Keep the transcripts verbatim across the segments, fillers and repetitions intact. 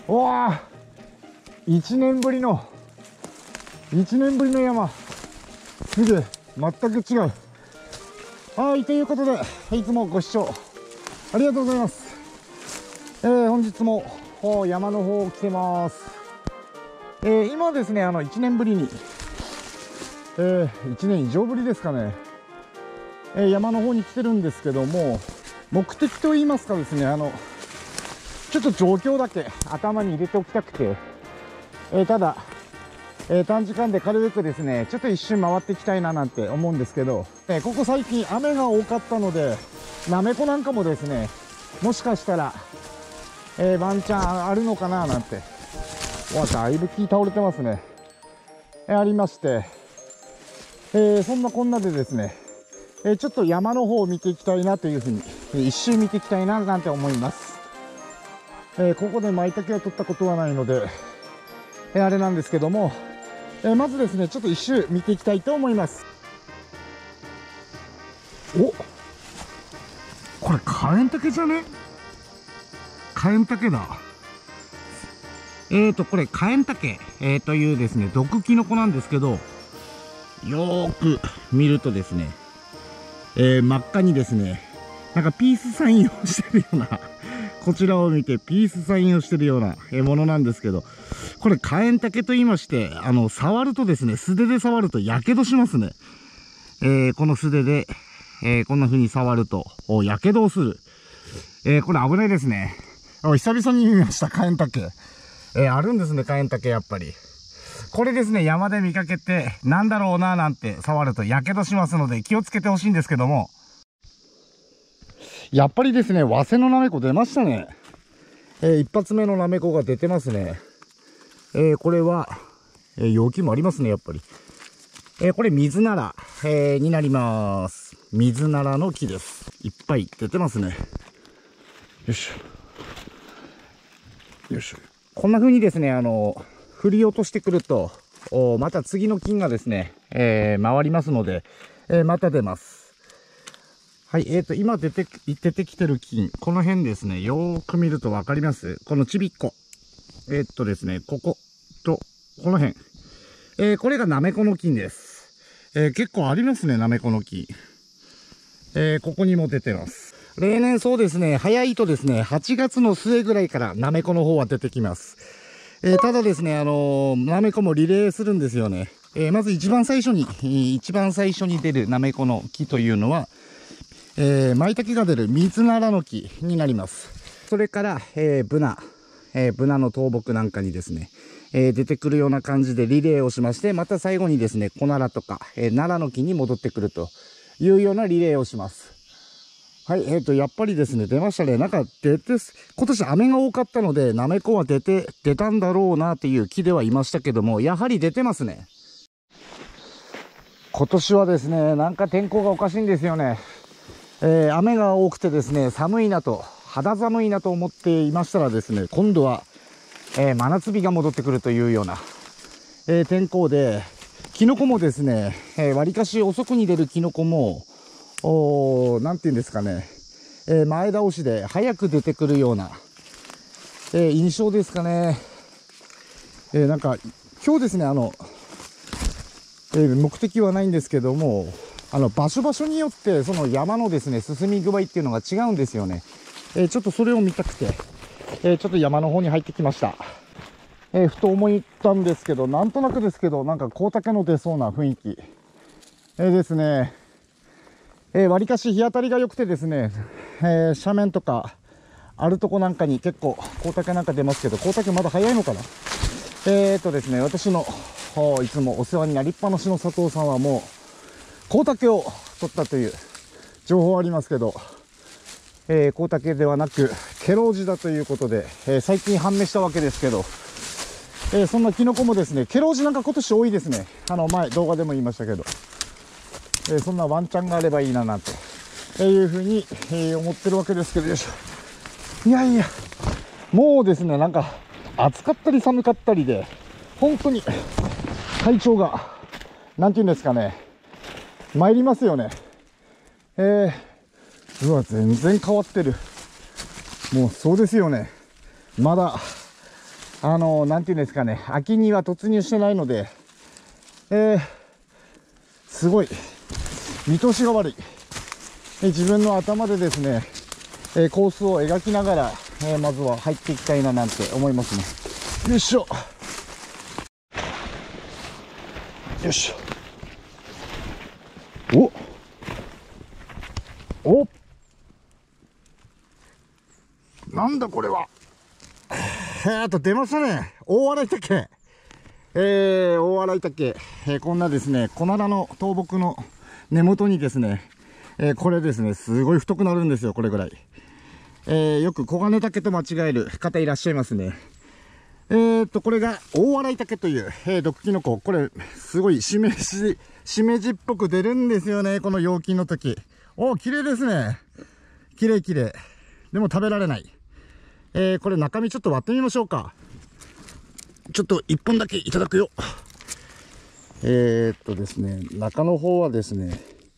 うわあ、いちねんぶりのいちねんぶりの山、すげえ、全く違う。はい、ということでいつもご視聴ありがとうございます。えー、本日も山の方来てます。えー、今ですね、あのいちねんぶりに、えー、いちねん以上ぶりですかね、えー、山の方に来てるんですけども、目的といいますかですね、あのちょっと状況だけ頭に入れておきたくて、えー、ただ、えー、短時間で軽くですね、ちょっと一瞬回っていきたいななんて思うんですけど、えー、ここ最近雨が多かったので、なめこなんかもですね、もしかしたら、えー、ワンチャンあるのかななんて、わ、だいぶ木倒れてますね、えー、ありまして、えー、そんなこんなでですね、えー、ちょっと山の方を見ていきたいなというふうに、えー、一周見ていきたいななんて思います。えー、ここで舞茸を取ったことはないので、えー、あれなんですけども、えー、まずですね、ちょっと一周見ていきたいと思います。お、これカエンタケじゃね？カエンタケだ。えーとこれカエンタケ、えー、というですね毒キノコなんですけど、よーく見るとですね、えー、真っ赤にですね、なんかピースサインをしてるようなこちらを見てピースサインをしてるようなものなんですけど、これカエンタケと言いまして、あの触るとですね、素手で触るとやけどしますね。えー、この素手で、えー、こんな風に触るとやけどをする。えー、これ危ないですね。久々に見ました、カエンタケ。えー、あるんですね、カエンタケ、やっぱり。これですね、山で見かけて、なんだろうななんて触るとやけどしますので、気をつけてほしいんですけども。やっぱりですね、早生のなめこ出ましたね。えー、一発目のなめこが出てますね。えー、これは、えー、容器もありますね、やっぱり。えー、これ水なら、えー、になります。水ならの木です。いっぱい出てますね。よいしょ。よいしょ。こんな風にですね、あの、振り落としてくると、おまた次の菌がですね、えー、回りますので、えー、また出ます。はい、えーと、今出て、出てきてる菌、この辺ですね、よーく見るとわかります？このちびっこ。えー、っとですね、ここと、この辺。えー、これがなめこの菌です。えー、結構ありますね、なめこの菌。えー、ここにも出てます。例年そうですね、早いとですね、はちがつの末ぐらいからなめこの方は出てきます。えー、ただですね、あのー、なめこもリレーするんですよね。えー、まず一番最初に、一番最初に出るなめこの木というのは、えー、舞茸が出る水ならの木になります。それから、えー、ブナ、えー、ブナの倒木なんかにですね、えー、出てくるような感じでリレーをしまして、また最後にですね、コナラとか、えー、ナラの木に戻ってくるというようなリレーをします。はい、えっと、やっぱりですね、出ましたね。なんか出て、今年雨が多かったので、なめこは出て、出たんだろうなっていう木ではいましたけども、やはり出てますね。今年はですね、なんか天候がおかしいんですよね。えー、雨が多くてですね、寒いなと、肌寒いなと思っていましたらですね、今度は、えー、真夏日が戻ってくるというような、えー、天候で、キノコもですね、えー、割かし遅くに出るキノコも、おー、なんていうんですかね、えー、前倒しで早く出てくるような、えー、印象ですかね。えー、なんか、今日ですね、あの、えー、目的はないんですけども、あの場所場所によってその山のですね進み具合っていうのが違うんですよね。えー、ちょっとそれを見たくて、えー、ちょっと山の方に入ってきました。えー、ふと思ったんですけど、なんとなくですけど、なんか光茸の出そうな雰囲気、えー、ですね。えー、割かし日当たりが良くてですね、えー、斜面とかあるとこなんかに結構光茸なんか出ますけど、光茸まだ早いのかな。えーっとですね、私のいつもお世話になりっぱなしの佐藤さんはもう光茸を取ったという情報ありますけど、えー、光茸ではなくケロウジだということで、えー、最近判明したわけですけど、えー、そんなキノコもですね、ケロウジなんか今年多いですね。あの前動画でも言いましたけど、えー、そんなワンチャンがあればいいななんて、えー、いうふうに、えー、思ってるわけですけど、よいしょ。いやいや、もうですね、なんか暑かったり寒かったりで本当に体調がなんていうんですかね、参りますよね。えー、うわ、全然変わってる。もうそうですよね。まだあのなんていうんですかね、秋には突入してないので、えー、すごい見通しが悪い。え自分の頭でですね、えー、コースを描きながら、えー、まずは入っていきたいななんて思いますね。よいしょよいしょ。おお、なんだこれは。えー、あと出ましたね、大洗岳。えー、大洗岳、えー、こんなですね、コナラの倒木の根元にですね、えー、これですね、すごい太くなるんですよ、これぐらい。えー、よく黄金岳と間違える方いらっしゃいますね。えーっと、これが大洗岳という、えー、毒キノコ。これ、すごいしめじ、しめじっぽく出るんですよね、この陽気の時。おー、綺麗ですね。綺麗綺麗。でも食べられない。えー、これ中身ちょっと割ってみましょうか。ちょっと一本だけいただくよ。えー、っとですね、中の方はですね、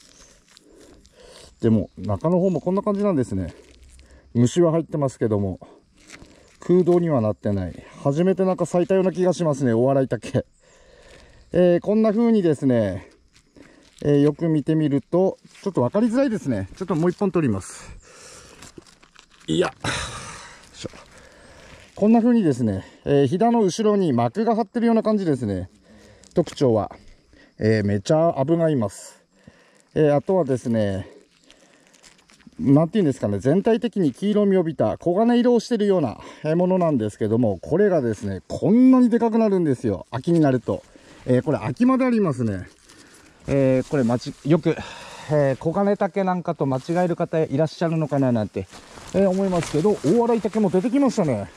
でも中の方もこんな感じなんですね。虫は入ってますけども、空洞にはなってない。初めてなんか咲いたような気がしますね、大洗岳。えー、こんな風にですね、えー、よく見てみると、ちょっと分かりづらいですね。ちょっともう一本取ります。いや。こんな風にですね、えー、ひだの後ろに膜が張ってるような感じですね。特徴は。えー、めちゃ危がいます。えー、あとはですね、なんていうんですかね、全体的に黄色みを帯びた黄金色をしてるようなものなんですけども、これがですね、こんなにでかくなるんですよ。秋になると。えー、これ秋までありますね。えー、これまち、よく、えー、黄金岳なんかと間違える方いらっしゃるのかななんて、えー、思いますけど、大洗岳も出てきましたね。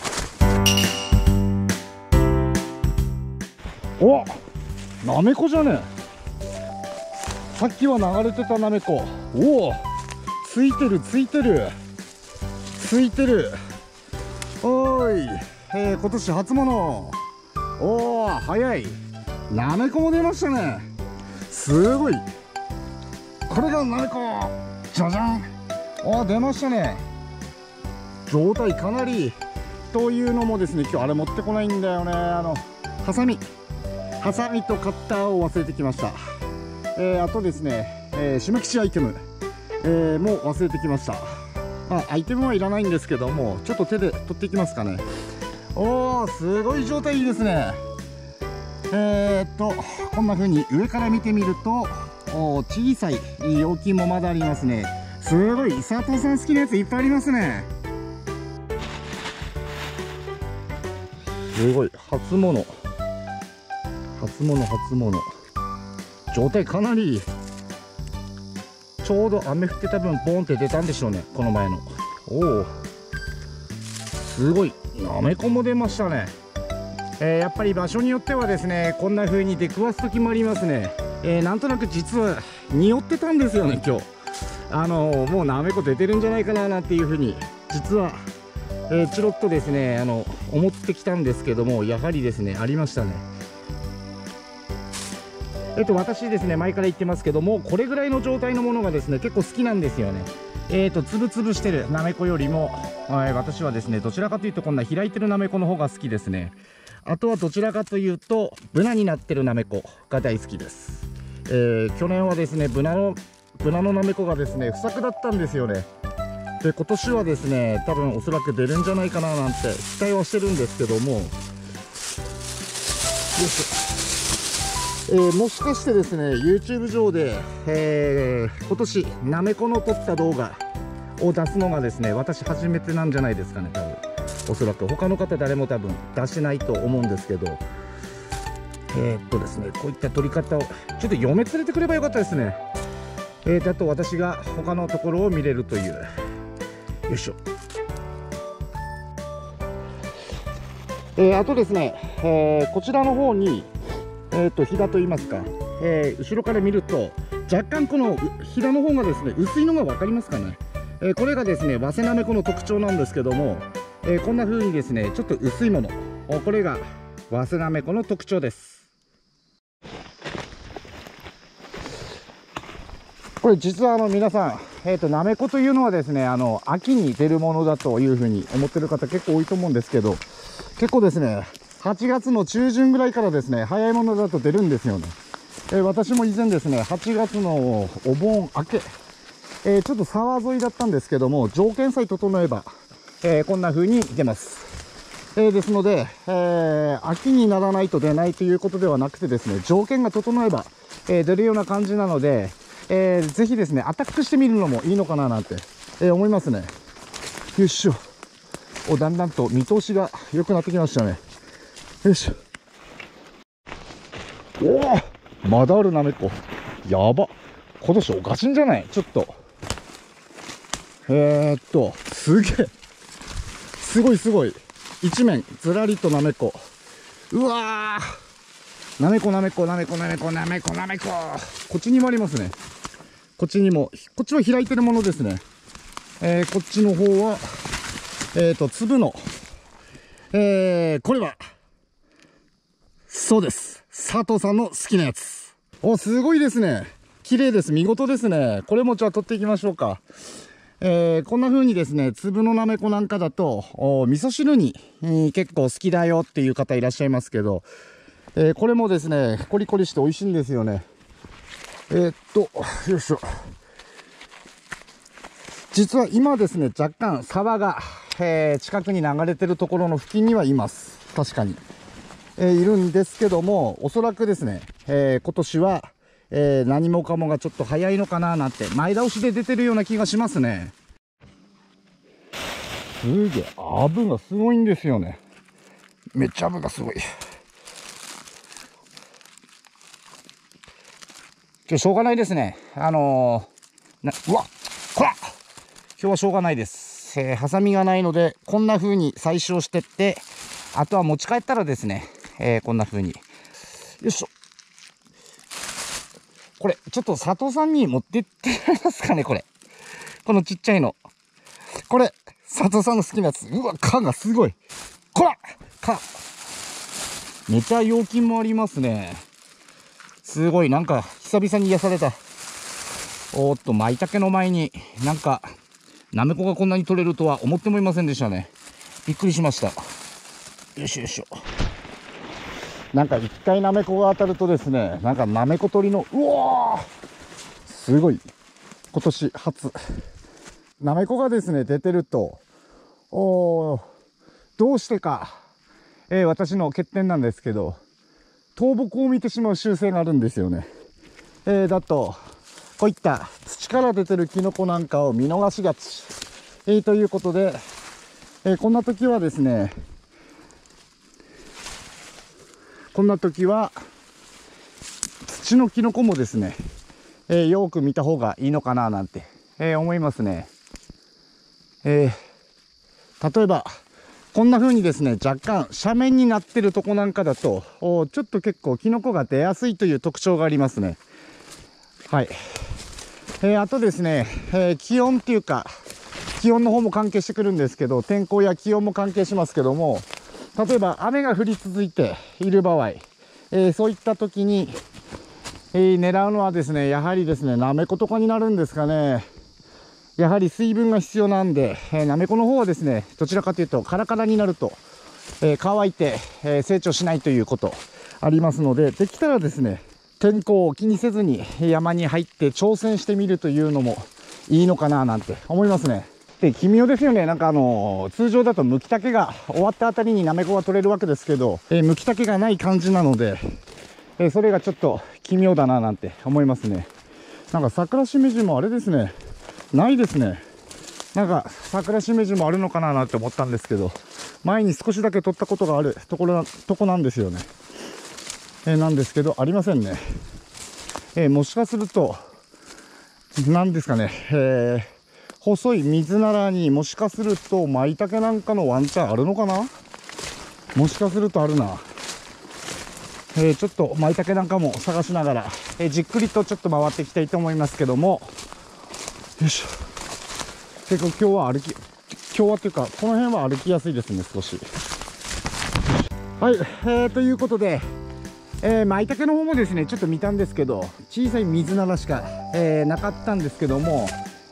お、なめこじゃねえ。さっきは流れてたなめこ。おお、ついてるついてるついてる。おーい、えー、今年初物。おお、早い。なめこも出ましたね。すごい。これがなめこ。じゃじゃん。おー、出ましたね。状態かなり。というのもですね、今日あれ持ってこないんだよね。あのハサミハサミとカッターを忘れてきました。えー、あとですね、えー、締め吉アイテム、えー、もう忘れてきました。まあ、アイテムはいらないんですけども、ちょっと手で取っていきますかね。おー、すごい状態いいですね。えー、っとこんな風に上から見てみると、お小さい容器もまだありますね。すごい、佐藤さん好きなやついっぱいありますね。すごい、初物初物初物状態かなりいい。ちょうど雨降ってた分ポーンって出たんでしょうね、この前の。おお、すごい、なめこも出ましたね。えー、やっぱり場所によってはですね、こんな風に出くわす時もありますね。えー、なんとなく実は匂ってたんですよね、今日。あのー、もうなめこ出てるんじゃないかななんていう風に実は、えー、チロッとですね、あの思ってきたんですけども、やはりですね、ありましたね。えっと、私ですね、前から言ってますけども、これぐらいの状態のものがですね、結構好きなんですよね。えっと、つぶつぶしてるなめこよりも、はい、私はですね、どちらかというと、こんな開いてるなめこの方が好きですね。あとはどちらかというと、ブナになってるなめこが大好きです。えー、去年はですね、ブナの、ブナのなめこがですね、不作だったんですよね。で、今年はですね、多分おそらく出るんじゃないかななんて期待はしてるんですけども、よいしょ。えー、もしかしてですね YouTube 上で、えー、今年なめこの撮った動画を出すのがですね、私初めてなんじゃないですかね。多分おそらく他の方誰も多分出してないと思うんですけど、えー、っとですねこういった撮り方をちょっと嫁連れてくればよかったですね。えー、だと私が他のところを見れるという。よいしょ。えー、あとですね、えー、こちらの方にえーと、ひだといいますか、えー、後ろから見ると若干このひだの方がですね薄いのが分かりますかね。えー、これがですね早生なめこの特徴なんですけども、えー、こんな風にですねちょっと薄いもの、これが早生なめこの特徴です。これ実はあの皆さん、 えっと、なめこというのはですね、あの、秋に出るものだというふうに思ってる方結構多いと思うんですけど、結構ですね、はちがつの中旬ぐらいからですね、早いものだと出るんですよね。えー、私も以前ですね、はちがつのお盆明け、えー、ちょっと沢沿いだったんですけども、条件さえ整えば、えー、こんな風に出ます。えー、ですので、えー、秋にならないと出ないということではなくてですね、条件が整えば、えー、出るような感じなので、えー、ぜひですね、アタックしてみるのもいいのかななんて、えー、思いますね。よいしょ。お、だんだんと見通しが良くなってきましたね。よいしょ。おお、まだあるなめこ。やば。今年おかしいんじゃない？ちょっと。えー、っと、すげえ。すごいすごい。一面、ずらりとなめこ。うわー。なめこなめこなめこなめこなめこなめこ。こっちにもありますね。こっちにも。こっちは開いてるものですね。えー、こっちの方は、えー、っと、粒の。えー、これは、そうです。佐藤さんの好きなやつ。お、すごいですね。綺麗です。見事ですね。これもじゃあ取っていきましょうか。えー、こんな風にですね、粒のなめこなんかだと、お味噌汁に、えー、結構好きだよっていう方いらっしゃいますけど、えー、これもですね、コリコリして美味しいんですよね。えー、っと、よいしょ。実は今ですね、若干沢が、えー、近くに流れてるところの付近にはいます。確かに。えー、いるんですけども、おそらくですね、えー、今年は、えー、何もかもがちょっと早いのかななんて、前倒しで出てるような気がしますね。すげえ、アブがすごいんですよね。めっちゃアブがすごい。今日しょうがないですね。あのー、な、うわっ、こら今日はしょうがないです。えー、ハサミがないので、こんな風に採取をしてって、あとは持ち帰ったらですね、えー、こんな風に。よいしょ。これ、ちょっと佐藤さんに持ってってもらえますかね、これ。このちっちゃいの。これ、佐藤さんの好きなやつ。うわ、蚊がすごい。こら蚊。めちゃ陽気もありますね。すごい、なんか、久々に癒された。おーっと、舞茸の前に、なんか、なめこがこんなに取れるとは思ってもいませんでしたね。びっくりしました。よいしょよいしょ。なんか一回なめこが当たるとですね、なんかなめこ取りの、うわーすごい。今年初。なめこがですね、出てると、おーどうしてか、えー、私の欠点なんですけど、倒木を見てしまう習性があるんですよね。えー、だと、こういった土から出てるキノコなんかを見逃しがち。えー、ということで、えー、こんな時はですね、こんな時は、土のキノコもですね、えー、よく見た方がいいのかななんて、えー、思いますね。えー、例えば、こんな風にですね、若干斜面になってるとこなんかだと、ちょっと結構キノコが出やすいという特徴がありますね。はい。えー、あとですね、えー、気温っていうか、気温の方も関係してくるんですけど、天候や気温も関係しますけども、例えば雨が降り続いている場合、えー、そういった時に、えー、狙うのはですね、やはりですね、なめことかになるんですかね。やはり水分が必要なんで、えー、なめこの方はですね、どちらかというとカラカラになると、えー、乾いて、えー、成長しないということありますので、できたらですね、天候を気にせずに山に入って挑戦してみるというのもいいのかななんて思いますね。で、奇妙ですよね。なんかあのー、通常だとむきたけが終わったあたりになめこが取れるわけですけど、えー、むきたけがない感じなので、えー、それがちょっと奇妙だななんて思いますね。なんか桜しめじもあれですね、ないですね。なんか桜しめじもあるのかななんて思ったんですけど、前に少しだけ取ったことがあるところな、とこなんですよね。えー、なんですけど、ありませんね。えー、もしかすると、なんですかね、えー、細い水ならにもしかすると舞茸なんかのワンチャンあるのかな。もしかするとあるな。えー、ちょっと舞茸なんかも探しながら、えー、じっくりとちょっと回っていきたいと思いますけども、よいしょ。結構今日は歩き、今日はっていうか、この辺は歩きやすいですね、少し。はい、えー、ということで、えー、舞茸の方もですね、ちょっと見たんですけど、小さい水ならしか、えー、なかったんですけども、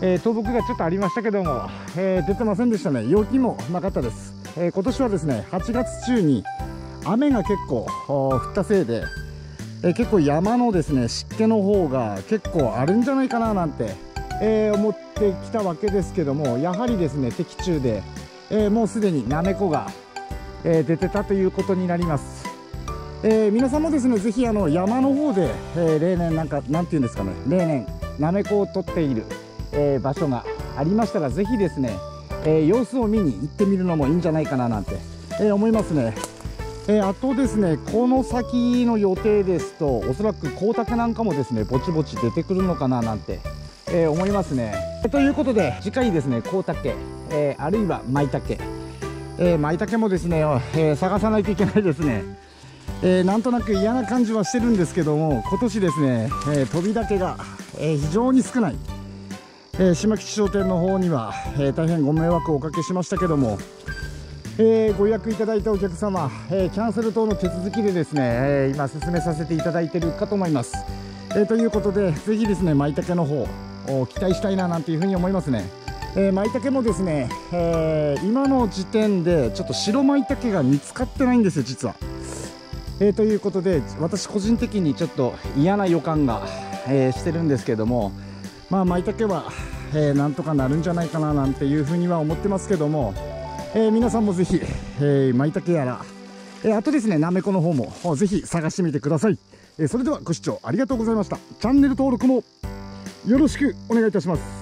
えー、倒木がちょっとありましたけども、えー、出てませんでしたね。陽気もなかったです。えー、今年はですねはちがつ中に雨が結構降ったせいで、えー、結構山のですね湿気の方が結構あるんじゃないかななんて、えー、思ってきたわけですけども、やはりですね的中で、えー、もうすでになめこが、えー、出てたということになります。えー、皆さんもですねぜひあの山の方で、えー、例年なんかなんていうんですかね、例年なめこを取っている、えー、場所がありましたら、ぜひですね、えー、様子を見に行ってみるのもいいんじゃないかななんて、えー、思いますね。えー、あとですね、この先の予定ですと、おそらく光沢なんかもですねぼちぼち出てくるのかななんて、えー、思いますね。えー、ということで次回ですね光沢、えー、あるいは舞茸、えー、舞茸もですね、えー、探さないといけないですね。えー、なんとなく嫌な感じはしてるんですけども、今年ですね、えー、飛び茸が、えー、非常に少ない、えー、島吉商店の方には、えー、大変ご迷惑をおかけしましたけども、えー、ご予約いただいたお客様、えー、キャンセル等の手続きでですね、えー、今進めさせていただいているかと思います。えー、ということでぜひですね舞茸の方を期待したいななんていうふうに思いますね。えー、舞茸もですね、えー、今の時点でちょっと白舞茸が見つかってないんですよ実は。えー、ということで私個人的にちょっと嫌な予感が、えー、してるんですけども、まあ舞茸は、えー、なんとかなるんじゃないかななんていうふうには思ってますけども、えー、皆さんもぜひ、えー、舞茸やら、えー、あとですねなめこの方もぜひ探してみてください。えー、それではご視聴ありがとうございました。チャンネル登録もよろしくお願いいたします。